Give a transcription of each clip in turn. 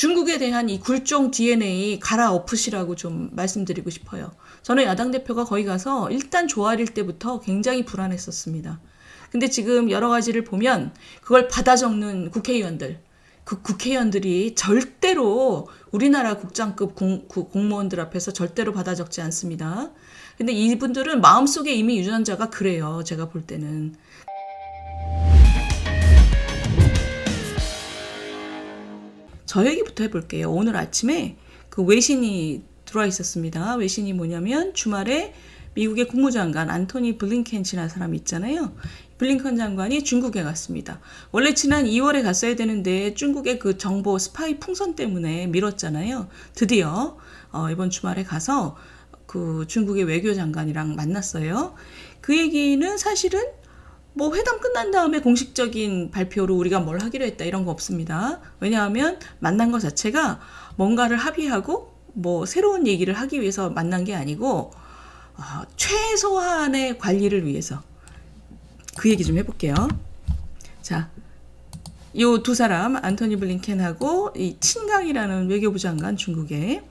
중국에 대한 이 굴종 DNA 갈아엎으시라고 좀 말씀드리고 싶어요. 저는 야당 대표가 거기 가서 일단 조아릴 때부터 굉장히 불안했었습니다. 근데 지금 여러 가지를 보면 그걸 받아 적는 국회의원들, 그 국회의원들이 절대로 우리나라 국장급 공무원들 앞에서 절대로 받아 적지 않습니다. 근데 이분들은 마음속에 이미 유전자가 그래요. 제가 볼 때는. 저 얘기부터 해볼게요. 오늘 아침에 그 외신이 들어와 있었습니다. 외신이 뭐냐면 주말에 미국의 국무장관 안토니 블링켄 지난 사람 있잖아요. 블링컨 장관이 중국에 갔습니다. 원래 지난 2월에 갔어야 되는데 중국의 그 정보 스파이 풍선 때문에 미뤘잖아요. 드디어 이번 주말에 가서 그 중국의 외교장관이랑 만났어요. 그 얘기는 사실은 뭐 회담 끝난 다음에 공식적인 발표로 우리가 뭘 하기로 했다 이런 거 없습니다. 왜냐하면 만난 것 자체가 뭔가를 합의하고 뭐 새로운 얘기를 하기 위해서 만난 게 아니고 최소한의 관리를 위해서. 그 얘기 좀 해볼게요. 자, 요 두 사람 안토니 블링켄하고 이 친강이라는 외교부 장관 중국에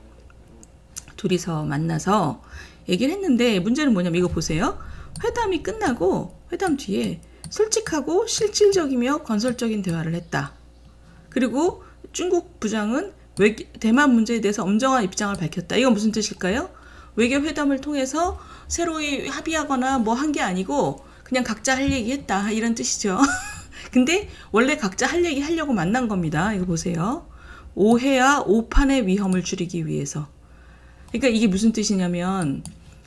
둘이서 만나서 얘기를 했는데 문제는 뭐냐면 이거 보세요. 회담이 끝나고 회담 뒤에 솔직하고 실질적이며 건설적인 대화를 했다. 그리고 중국 부장은 대만 문제에 대해서 엄정한 입장을 밝혔다. 이건 무슨 뜻일까요? 외교 회담을 통해서 새로이 합의하거나 뭐 한 게 아니고 그냥 각자 할 얘기 했다 이런 뜻이죠. 근데 원래 각자 할 얘기 하려고 만난 겁니다. 이거 보세요. 오해와 오판의 위험을 줄이기 위해서. 그러니까 이게 무슨 뜻이냐면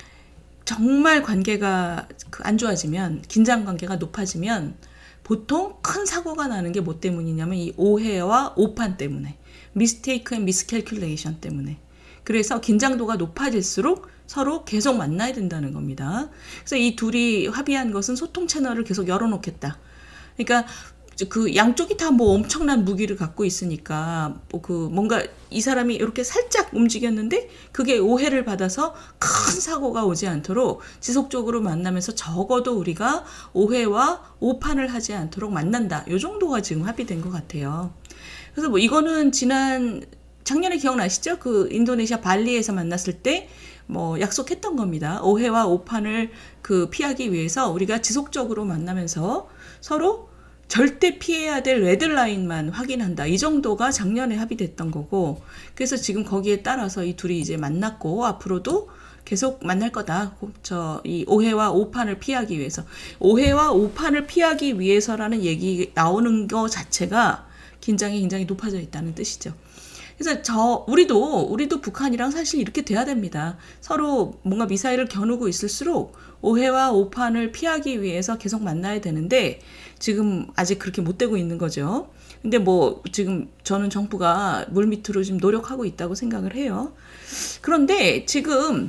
정말 관계가 안 좋아지면, 긴장 관계가 높아지면 보통 큰 사고가 나는 게 뭐 때문이냐면 이 오해와 오판 때문에, mistake and miscalculation 때문에. 그래서 긴장도가 높아질수록 서로 계속 만나야 된다는 겁니다. 그래서 이 둘이 합의한 것은 소통 채널을 계속 열어놓겠다. 그러니까 그 양쪽이 다 뭐 엄청난 무기를 갖고 있으니까 뭐 그 뭔가 이 사람이 이렇게 살짝 움직였는데 그게 오해를 받아서 큰 사고가 오지 않도록 지속적으로 만나면서 적어도 우리가 오해와 오판을 하지 않도록 만난다. 요 정도가 지금 합의된 것 같아요. 그래서 뭐 이거는 작년에 기억나시죠? 그 인도네시아 발리에서 만났을 때 뭐 약속했던 겁니다. 오해와 오판을 피하기 위해서 우리가 지속적으로 만나면서 서로 절대 피해야 될 레드라인만 확인한다. 이 정도가 작년에 합의됐던 거고, 그래서 지금 거기에 따라서 이 둘이 이제 만났고 앞으로도 계속 만날 거다. 이 오해와 오판을 피하기 위해서. 오해와 오판을 피하기 위해서라는 얘기 나오는 거 자체가 긴장이 굉장히 높아져 있다는 뜻이죠. 그래서 우리도 북한이랑 사실 이렇게 돼야 됩니다. 서로 뭔가 미사일을 겨누고 있을수록 오해와 오판을 피하기 위해서 계속 만나야 되는데 지금 아직 그렇게 못 되고 있는 거죠. 근데 뭐 지금 저는 정부가 물밑으로 지금 노력하고 있다고 생각을 해요. 그런데 지금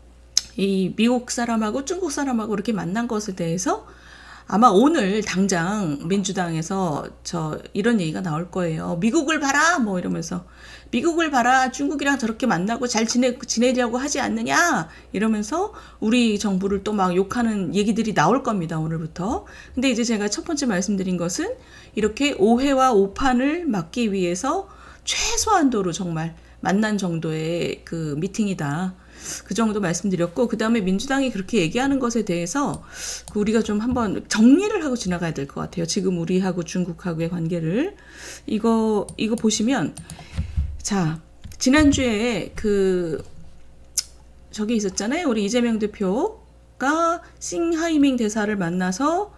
이 미국 사람하고 중국 사람하고 이렇게 만난 것에 대해서 아마 오늘 당장 민주당에서 이런 얘기가 나올 거예요. 미국을 봐라 뭐 이러면서, 미국을 봐라, 중국이랑 저렇게 만나고 잘 지내려고 하지 않느냐 이러면서 우리 정부를 또 막 욕하는 얘기들이 나올 겁니다. 오늘부터. 근데 이제 제가 첫 번째 말씀드린 것은 이렇게 오해와 오판을 막기 위해서 최소한도로 정말 만난 정도의 그 미팅이다. 그 정도 말씀드렸고, 그 다음에 민주당이 그렇게 얘기하는 것에 대해서 우리가 좀 한번 정리를 하고 지나가야 될 것 같아요. 지금 우리하고 중국하고의 관계를. 이거 보시면, 자, 지난주에 저기 있었잖아요. 우리 이재명 대표가 싱하이밍 대사를 만나서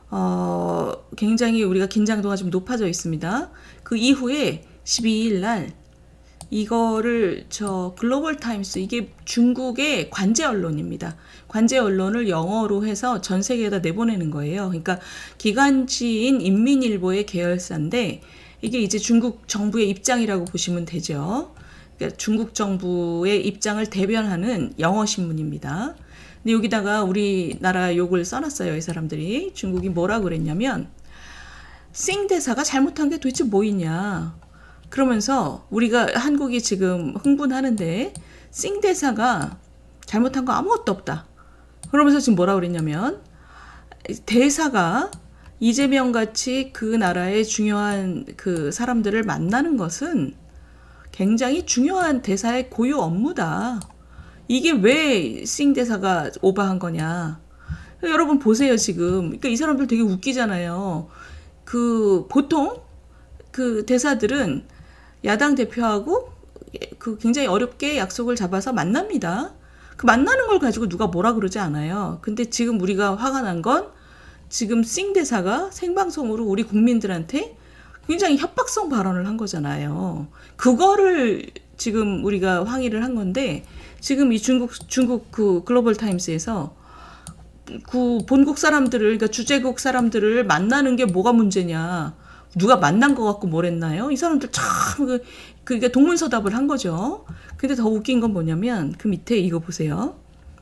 굉장히 우리가 긴장도가 좀 높아져 있습니다. 그 이후에 12일 날 이거를 글로벌 타임스, 이게 중국의 관제 언론입니다. 관제 언론을 영어로 해서 전 세계에다 내보내는 거예요. 그러니까 기관지인 인민일보의 계열사인데 이게 이제 중국 정부의 입장이라고 보시면 되죠. 그러니까 중국 정부의 입장을 대변하는 영어 신문입니다. 근데 여기다가 우리나라 욕을 써놨어요. 이 사람들이. 중국이 뭐라고 그랬냐면 싱 대사가 잘못한 게 도대체 뭐 있냐. 그러면서 한국이 지금 흥분하는데 싱 대사가 잘못한 거 아무것도 없다. 그러면서 지금 뭐라고 그랬냐면 대사가 이재명 같이 그 나라의 중요한 그 사람들을 만나는 것은 굉장히 중요한 대사의 고유 업무다. 이게 왜 싱대사가 오버한 거냐. 여러분 보세요 지금. 그러니까 이 사람들 되게 웃기잖아요. 그 보통 그 대사들은 야당 대표하고 그 굉장히 어렵게 약속을 잡아서 만납니다. 그 만나는 걸 가지고 누가 뭐라 그러지 않아요. 근데 지금 우리가 화가 난 건 지금 싱대사가 생방송으로 우리 국민들한테 굉장히 협박성 발언을 한 거잖아요. 그거를 지금 우리가 항의를 한 건데 지금 이 중국 그 글로벌 타임스에서 그 본국 사람들을 그러니까 주재국 사람들을 만나는 게 뭐가 문제냐. 누가 만난 것 같고 뭘 했나요? 이 사람들 참 그게 동문서답을 한 거죠. 근데 더 웃긴 건 뭐냐면 그 밑에 이거 보세요.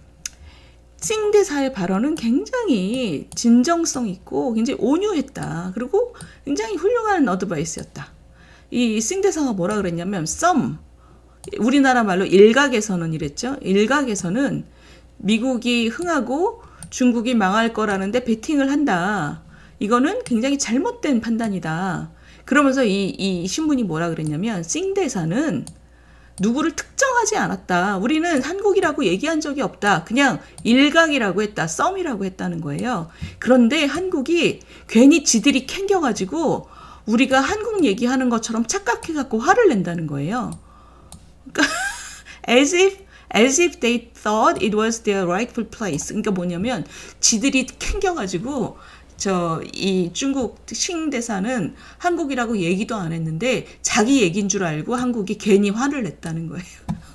싱대사의 발언은 굉장히 진정성 있고 굉장히 온유했다. 그리고 굉장히 훌륭한 어드바이스였다. 이 싱대사가 뭐라 그랬냐면 우리나라 말로 일각에서는 이랬죠. 일각에서는 미국이 흥하고 중국이 망할 거라는데 베팅을 한다. 이거는 굉장히 잘못된 판단이다. 그러면서 이 신문이 뭐라 그랬냐면 싱대사는 누구를 특정하지 않았다. 우리는 한국이라고 얘기한 적이 없다. 그냥 일각이라고 했다. 썸이라고 했다는 거예요. 그런데 한국이 괜히 지들이 캥겨가지고 우리가 한국 얘기하는 것처럼 착각해갖고 화를 낸다는 거예요. 그러니까 as if they thought it was their rightful place. 그러니까 뭐냐면 지들이 캥겨가지고 이 중국 싱대사는 한국이라고 얘기도 안 했는데 자기 얘기인 줄 알고 한국이 괜히 화를 냈다는 거예요.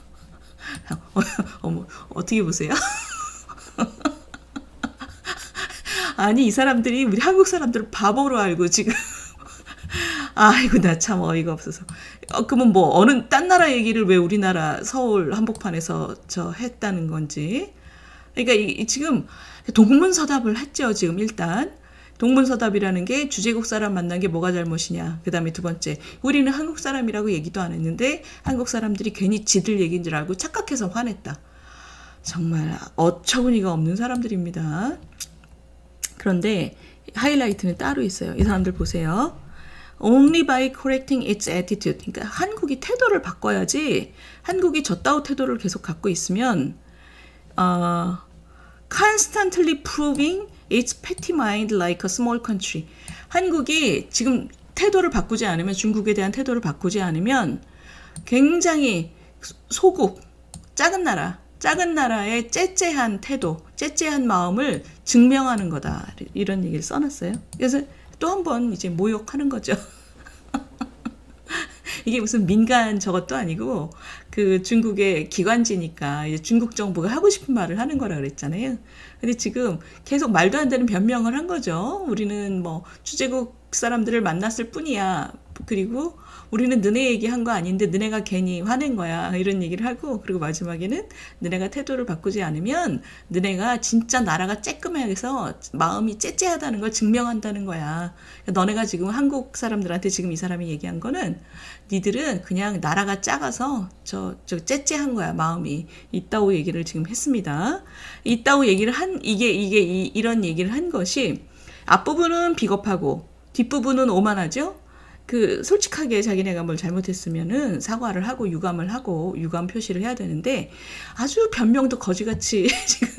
어머, 어떻게 보세요? 아니 이 사람들이 우리 한국 사람들을 바보로 알고 지금 아이고 나 참 어이가 없어서 그러면 뭐 어느 딴 나라 얘기를 왜 우리나라 서울 한복판에서 했다는 건지. 그러니까 지금 동문서답을 했죠. 지금 일단 동문서답이라는 게 주재국 사람 만난 게 뭐가 잘못이냐. 그 다음에 두 번째, 우리는 한국 사람이라고 얘기도 안 했는데 한국 사람들이 괜히 지들 얘기인 줄 알고 착각해서 화냈다. 정말 어처구니가 없는 사람들입니다. 그런데 하이라이트는 따로 있어요. 이 사람들 보세요. Only by correcting its attitude. 그러니까 한국이 태도를 바꿔야지. 한국이 저따오 태도를 계속 갖고 있으면 constantly proving its petty mind like a small country. 한국이 지금 태도를 바꾸지 않으면 중국에 대한 태도를 바꾸지 않으면 굉장히 소국, 작은 나라의 째째한 태도, 째째한 마음을 증명하는 거다. 이런 얘기를 써놨어요. 그래서 또 한 번 이제 모욕하는 거죠. 이게 무슨 민간 저것도 아니고 그 중국의 기관지니까 이제 중국 정부가 하고 싶은 말을 하는 거라 그랬잖아요. 근데 지금 계속 말도 안 되는 변명을 한 거죠. 우리는 뭐 주재국 사람들을 만났을 뿐이야. 그리고 우리는 너네 얘기한 거 아닌데 너네가 괜히 화낸 거야. 이런 얘기를 하고 그리고 마지막에는 너네가 태도를 바꾸지 않으면 너네가 진짜 나라가 쬐끔해서 마음이 째째하다는 걸 증명한다는 거야. 그러니까 너네가 지금 한국 사람들한테 지금 이 사람이 얘기한 거는 니들은 그냥 나라가 작아서 저 째째한 거야. 마음이. 이따오 얘기를 지금 했습니다. 이따오 얘기를 이런 얘기를 한 것이 앞부분은 비겁하고 뒷부분은 오만하죠. 솔직하게 자기네가 뭘 잘못했으면은 사과를 하고 유감을 하고 유감 표시를 해야 되는데 아주 변명도 거지같이 지금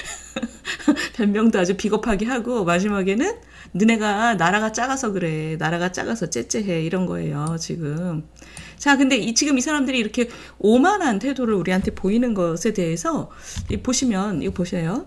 변명도 아주 비겁하게 하고 마지막에는 너네가 나라가 작아서 그래. 나라가 작아서 째째해. 이런 거예요, 지금. 자, 근데 지금 이 사람들이 이렇게 오만한 태도를 우리한테 보이는 것에 대해서 보시면 이거 보세요.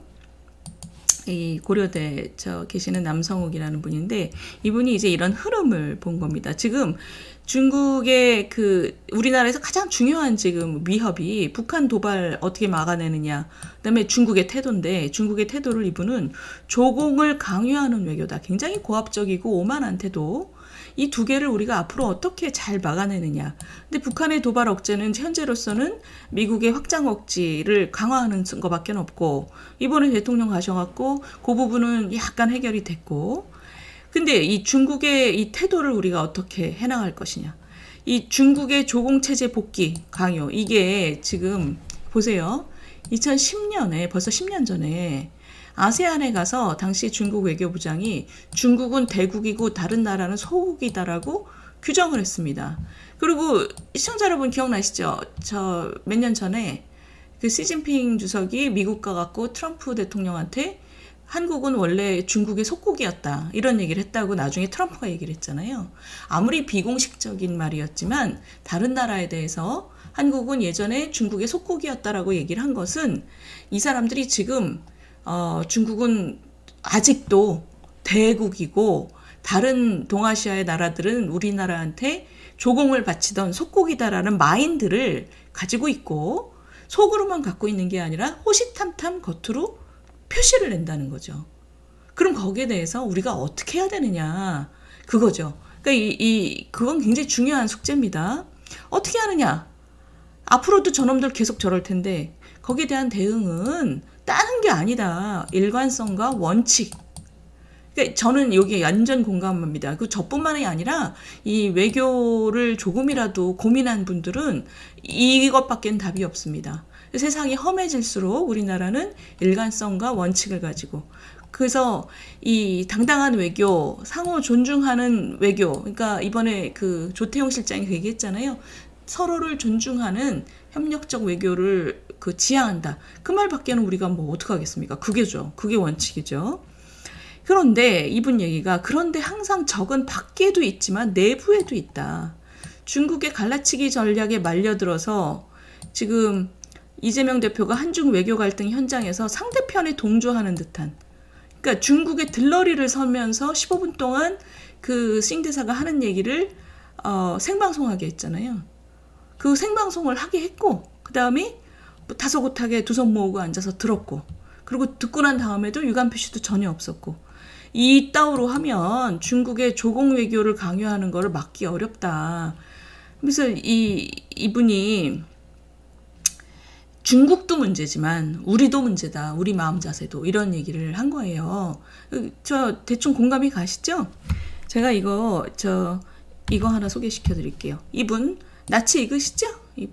이 고려대 계시는 남성욱이라는 분인데 이분이 이제 이런 흐름을 본 겁니다. 지금 중국의 우리나라에서 가장 중요한 지금 위협이 북한 도발 어떻게 막아내느냐. 그다음에 중국의 태도인데 중국의 태도를 이분은 조공을 강요하는 외교다. 굉장히 고압적이고 오만한 태도. 이 두 개를 우리가 앞으로 어떻게 잘 막아내느냐. 근데 북한의 도발 억제는 현재로서는 미국의 확장 억지를 강화하는 것밖에 없고 이번에 대통령 가셔갖고 그 부분은 약간 해결이 됐고 근데 이 중국의 이 태도를 우리가 어떻게 해나갈 것이냐. 이 중국의 조공체제 복귀 강요 이게 지금 보세요. 2010년에 벌써 10년 전에 아세안에 가서 당시 중국 외교부장이 중국은 대국이고 다른 나라는 소국이다라고 규정을 했습니다. 그리고 시청자 여러분 기억나시죠? 저 몇 년 전에 그 시진핑 주석이 미국 가갖고 트럼프 대통령한테 한국은 원래 중국의 속국이었다 이런 얘기를 했다고 나중에 트럼프가 얘기를 했잖아요. 아무리 비공식적인 말이었지만 다른 나라에 대해서 한국은 예전에 중국의 속국이었다라고 얘기를 한 것은 이 사람들이 지금 중국은 아직도 대국이고 다른 동아시아의 나라들은 우리나라한테 조공을 바치던 속국이다라는 마인드를 가지고 있고 속으로만 갖고 있는 게 아니라 호시탐탐 겉으로 표시를 낸다는 거죠. 그럼 거기에 대해서 우리가 어떻게 해야 되느냐 그거죠. 그러니까 그건 굉장히 중요한 숙제입니다. 어떻게 하느냐? 앞으로도 저놈들 계속 저럴 텐데 거기에 대한 대응은 다른 게 아니다. 일관성과 원칙. 그러니까 저는 여기에 완전 공감합니다. 그 저뿐만이 아니라 이 외교를 조금이라도 고민한 분들은 이것밖엔 답이 없습니다. 세상이 험해질수록 우리나라는 일관성과 원칙을 가지고 그래서 이 당당한 외교, 상호 존중하는 외교, 그러니까 이번에 그 조태용 실장이 그 얘기했잖아요. 서로를 존중하는 협력적 외교를 그 지향한다. 그 말밖에는 우리가 뭐 어떡하겠습니까? 그게죠. 그게 원칙이죠. 그런데 이분 얘기가 그런데 항상 적은 밖에도 있지만 내부에도 있다. 중국의 갈라치기 전략에 말려들어서 지금 이재명 대표가 한중 외교 갈등 현장에서 상대편에 동조하는 듯한 그러니까 중국의 들러리를 서면서 15분 동안 그 싱대사가 하는 얘기를 생방송하게 했잖아요. 그 생방송을 하게 했고 그 다음에 다소곳하게 두 손 모으고 앉아서 들었고 그리고 듣고 난 다음에도 유감 표시도 전혀 없었고 이따위로 하면 중국의 조공 외교를 강요하는 것을 막기 어렵다. 그래서 이분이 중국도 문제지만 우리도 문제다. 우리 마음 자세도 이런 얘기를 한 거예요. 저 대충 공감이 가시죠? 제가 이거 하나 소개시켜 드릴게요. 이분 나치 읽으시죠?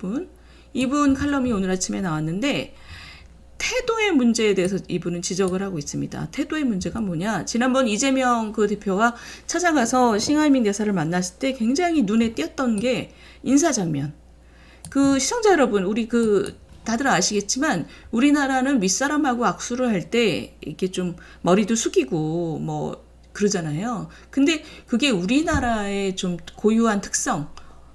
이분 칼럼이 오늘 아침에 나왔는데 태도의 문제에 대해서 이분은 지적을 하고 있습니다. 태도의 문제가 뭐냐? 지난번 이재명 그 대표가 찾아가서 싱하이밍 대사를 만났을 때 굉장히 눈에 띄었던 게 인사 장면. 그 시청자 여러분, 우리 다들 아시겠지만 우리나라는 윗사람하고 악수를 할 때 이렇게 좀 머리도 숙이고 뭐 그러잖아요. 근데 그게 우리나라의 좀 고유한 특성.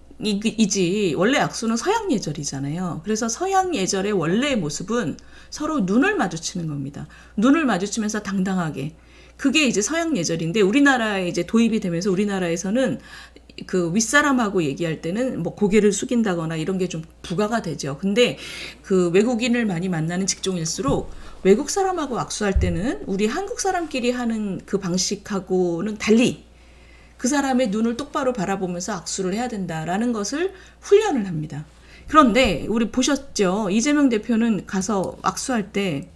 이지 원래 악수는 서양 예절이잖아요. 그래서 서양 예절의 원래의 모습은 서로 눈을 마주치는 겁니다. 눈을 마주치면서 당당하게 그게 이제 서양 예절인데 우리나라에 이제 도입이 되면서 우리나라에서는 그 윗사람하고 얘기할 때는 뭐 고개를 숙인다거나 이런 게 좀 부과가 되죠. 근데 그 외국인을 많이 만나는 직종일수록 외국 사람하고 악수할 때는 우리 한국 사람끼리 하는 그 방식하고는 달리 그 사람의 눈을 똑바로 바라보면서 악수를 해야 된다라는 것을 훈련을 합니다. 그런데 우리 보셨죠? 이재명 대표는 가서 악수할 때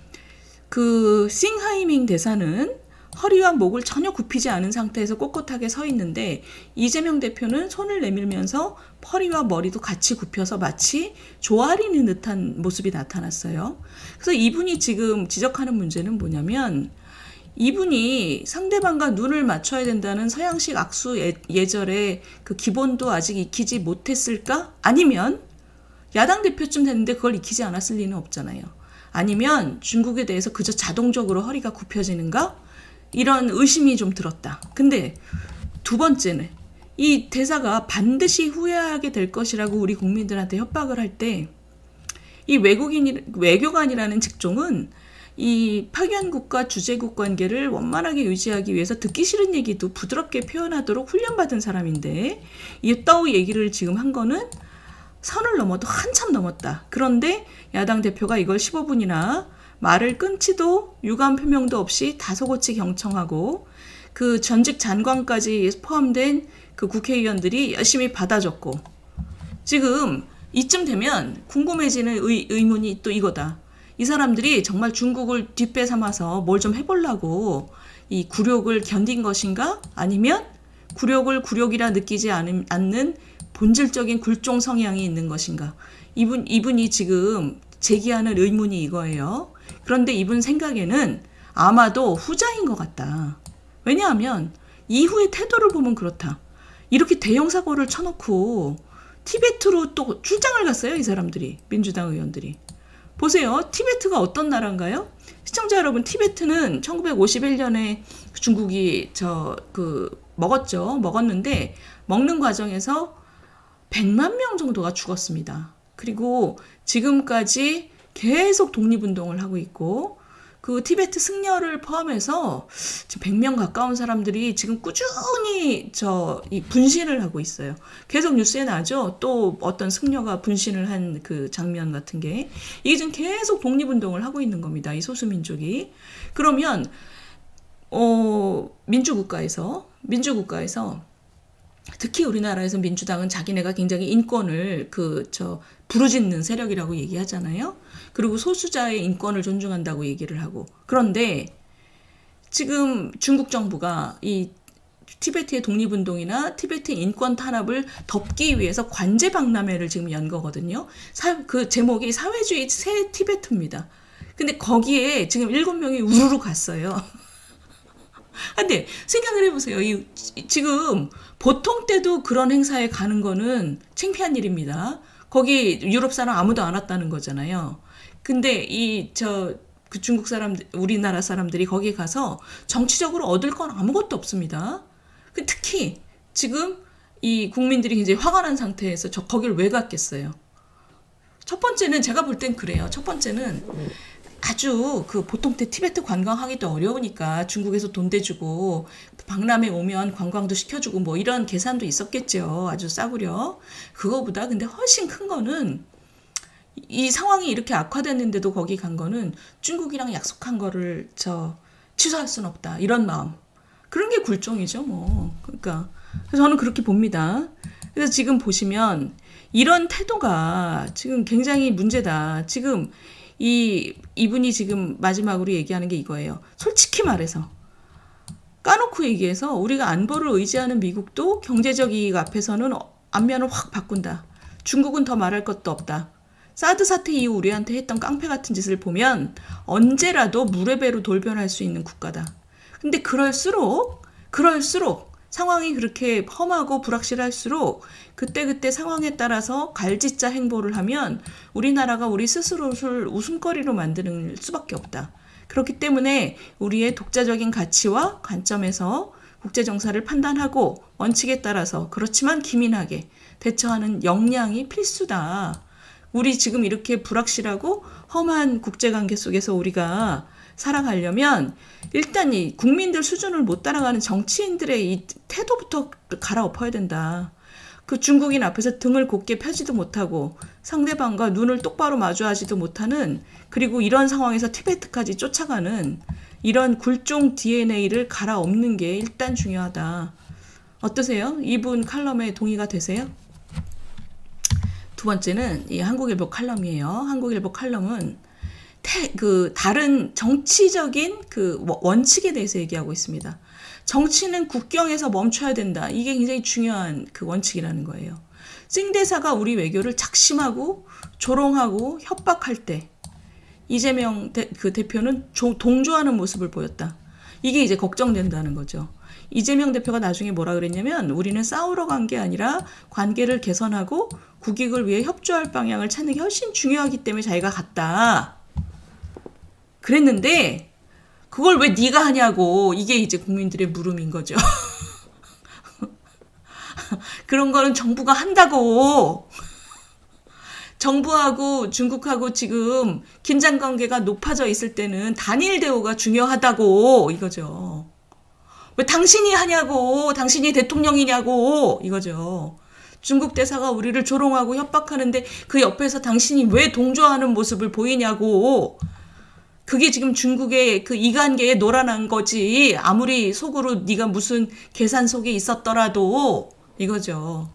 그 싱하이밍 대사는 허리와 목을 전혀 굽히지 않은 상태에서 꼿꼿하게 서 있는데 이재명 대표는 손을 내밀면서 허리와 머리도 같이 굽혀서 마치 조아리는 듯한 모습이 나타났어요. 그래서 이분이 지금 지적하는 문제는 뭐냐면 이분이 상대방과 눈을 맞춰야 된다는 서양식 악수 예절의 그 기본도 아직 익히지 못했을까? 아니면 야당 대표쯤 됐는데 그걸 익히지 않았을 리는 없잖아요. 아니면 중국에 대해서 그저 자동적으로 허리가 굽혀지는가? 이런 의심이 좀 들었다. 근데 두 번째는 이 대사가 반드시 후회하게 될 것이라고 우리 국민들한테 협박을 할 때 이 외교관이라는 직종은 이 파견국과 주재국 관계를 원만하게 유지하기 위해서 듣기 싫은 얘기도 부드럽게 표현하도록 훈련받은 사람인데 이따위 얘기를 지금 한 거는 선을 넘어도 한참 넘었다. 그런데 야당 대표가 이걸 15분이나 말을 끊지도 유감 표명도 없이 다소곳이 경청하고 그 전직 장관까지 포함된 그 국회의원들이 열심히 받아줬고 지금 이쯤 되면 궁금해지는 의문이 또 이거다. 이 사람들이 정말 중국을 뒷배 삼아서 뭘 좀 해보려고 이 굴욕을 견딘 것인가? 아니면 굴욕을 굴욕이라 느끼지 않는 본질적인 굴종 성향이 있는 것인가? 이분이 지금 제기하는 의문이 이거예요. 그런데 이분 생각에는 아마도 후자인 것 같다. 왜냐하면 이후의 태도를 보면 그렇다. 이렇게 대형 사고를 쳐놓고 티베트로 또 출장을 갔어요. 이 사람들이, 민주당 의원들이. 보세요. 티베트가 어떤 나라인가요? 시청자 여러분, 티베트는 1951년에 중국이 먹었는데 먹는 과정에서 100만 명 정도가 죽었습니다. 그리고 지금까지 계속 독립운동을 하고 있고, 그 티베트 승려를 포함해서 지금 100명 가까운 사람들이 지금 꾸준히 이 분신을 하고 있어요. 계속 뉴스에 나죠. 또 어떤 승려가 분신을 한 그 장면 같은 게. 이게 지금 계속 독립운동을 하고 있는 겁니다. 이 소수민족이. 그러면 민주국가에서 특히 우리나라에서 민주당은 자기네가 굉장히 인권을 부르짖는 세력이라고 얘기하잖아요. 그리고 소수자의 인권을 존중한다고 얘기를 하고. 그런데 지금 중국 정부가 이 티베트의 독립운동이나 티베트의 인권 탄압을 덮기 위해서 관제 박람회를 지금 연 거거든요. 그 제목이 사회주의 새 티베트입니다. 근데 거기에 지금 7명이 우르르 갔어요. 근데 생각을 해보세요. 지금 보통 때도 그런 행사에 가는 거는 창피한 일입니다. 거기 유럽 사람 아무도 안 왔다는 거잖아요. 근데 그 중국 사람들, 우리나라 사람들이 거기 가서 정치적으로 얻을 건 아무것도 없습니다. 특히 지금 이 국민들이 굉장히 화가 난 상태에서 거기를 왜 갔겠어요? 첫 번째는 제가 볼 땐 그래요. 첫 번째는 아주 보통 때 티베트 관광하기도 어려우니까 중국에서 돈 대주고 박람회 오면 관광도 시켜주고 뭐 이런 계산도 있었겠죠. 아주 싸구려. 그거보다 근데 훨씬 큰 거는 이 상황이 이렇게 악화됐는데도 거기 간 거는 중국이랑 약속한 거를 취소할 순 없다. 이런 마음. 그런 게 굴종이죠, 뭐. 그러니까 그래서 저는 그렇게 봅니다. 그래서 지금 보시면 이런 태도가 지금 굉장히 문제다. 지금 이분이 지금 마지막으로 얘기하는 게 이거예요. 솔직히 말해서 까놓고 얘기해서 우리가 안보를 의지하는 미국도 경제적 이익 앞에서는 안면을 확 바꾼다. 중국은 더 말할 것도 없다. 사드 사태 이후 우리한테 했던 깡패 같은 짓을 보면 언제라도 물의 배로 돌변할 수 있는 국가다. 근데 그럴수록 상황이 그렇게 험하고 불확실할수록 그때그때 상황에 따라서 갈짓자 행보를 하면 우리나라가 우리 스스로를 웃음거리로 만드는 수밖에 없다. 그렇기 때문에 우리의 독자적인 가치와 관점에서 국제정사를 판단하고 원칙에 따라서 그렇지만 기민하게 대처하는 역량이 필수다. 우리 지금 이렇게 불확실하고 험한 국제관계 속에서 우리가 살아가려면 일단 이 국민들 수준을 못 따라가는 정치인들의 이 태도부터 갈아엎어야 된다. 그 중국인 앞에서 등을 곧게 펴지도 못하고 상대방과 눈을 똑바로 마주하지도 못하는, 그리고 이런 상황에서 티베트까지 쫓아가는 이런 굴종 DNA를 갈아엎는 게 일단 중요하다. 어떠세요? 이분 칼럼에 동의가 되세요? 두 번째는 이 한국일보 칼럼이에요. 한국일보 칼럼은 다른 정치적인 원칙에 대해서 얘기하고 있습니다. 정치는 국경에서 멈춰야 된다. 이게 굉장히 중요한 원칙이라는 거예요. 찡대사가 우리 외교를 작심하고 조롱하고 협박할 때 이재명 대표는 동조하는 모습을 보였다. 이게 이제 걱정된다는 거죠. 이재명 대표가 나중에 뭐라 그랬냐면 우리는 싸우러 간 게 아니라 관계를 개선하고 국익을 위해 협조할 방향을 찾는 게 훨씬 중요하기 때문에 자기가 갔다. 그랬는데 그걸 왜 네가 하냐고, 이게 이제 국민들의 물음인 거죠. 그런 거는 정부가 한다고. 정부하고 중국하고 지금 긴장관계가 높아져 있을 때는 단일 대우가 중요하다고 이거죠. 왜 당신이 하냐고, 당신이 대통령이냐고 이거죠. 중국 대사가 우리를 조롱하고 협박하는데 그 옆에서 당신이 왜 동조하는 모습을 보이냐고. 그게 지금 중국의 이관계에 놀아난 거지. 아무리 속으로 네가 무슨 계산 속에 있었더라도 이거죠.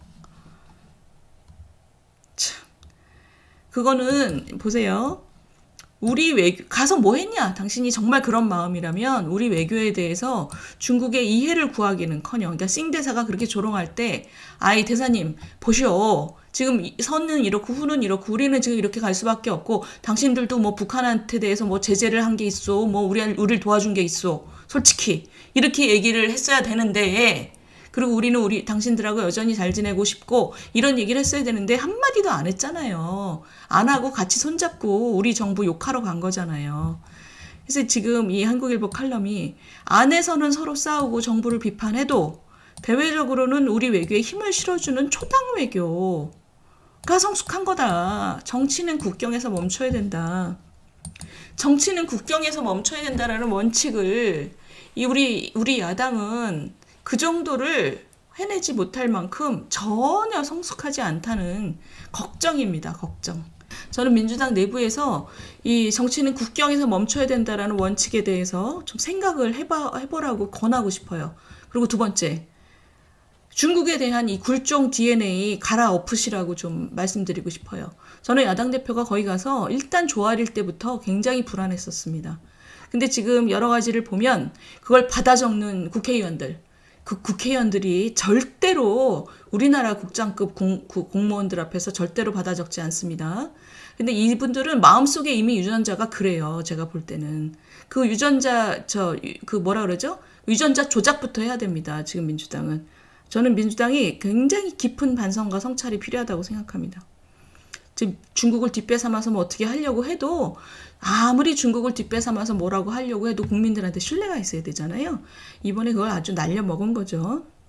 참, 그거는 보세요. 우리 외교 가서 뭐 했냐? 당신이 정말 그런 마음이라면 우리 외교에 대해서 중국의 이해를 구하기는커녕, 그러니까 싱대사가 그렇게 조롱할 때, 아이 대사님 보시오. 지금 선은 이렇고 후는 이렇고 우리는 지금 이렇게 갈 수밖에 없고 당신들도 뭐 북한한테 대해서 뭐 제재를 한 게 있어. 뭐 우리를 도와준 게 있어. 솔직히 이렇게 얘기를 했어야 되는데 그리고 우리는 당신들하고 여전히 잘 지내고 싶고 이런 얘기를 했어야 되는데 한마디도 안 했잖아요. 안 하고 같이 손잡고 우리 정부 욕하러 간 거잖아요. 그래서 지금 이 한국일보 칼럼이 안에서는 서로 싸우고 정부를 비판해도 대외적으로는 우리 외교에 힘을 실어주는 초당 외교가 성숙한 거다. 정치는 국경에서 멈춰야 된다. 정치는 국경에서 멈춰야 된다라는 원칙을 우리 야당은 그 정도를 해내지 못할 만큼 전혀 성숙하지 않다는 걱정입니다. 걱정. 저는 민주당 내부에서 이 정치는 국경에서 멈춰야 된다라는 원칙에 대해서 좀 생각을 해보라고 권하고 싶어요. 그리고 두 번째, 중국에 대한 이 굴종 DNA 갈아엎으시라고 좀 말씀드리고 싶어요. 저는 야당 대표가 거기 가서 일단 조아릴 때부터 굉장히 불안했었습니다. 근데 지금 여러 가지를 보면 그걸 받아 적는 국회의원들, 그 국회의원들이 절대로 우리나라 국장급 공무원들 앞에서 절대로 받아 적지 않습니다. 근데 이분들은 마음속에 이미 유전자가 그래요. 제가 볼 때는. 그 유전자, 뭐라 그러죠? 유전자 조작부터 해야 됩니다. 지금 민주당은. 저는 민주당이 굉장히 깊은 반성과 성찰이 필요하다고 생각합니다. 지금 중국을 뒷배삼아서 뭐 어떻게 하려고 해도 아무리 중국을 뒷배삼아서 뭐라고 하려고 해도 국민들한테 신뢰가 있어야 되잖아요. 이번에 그걸 아주 날려먹은 거죠.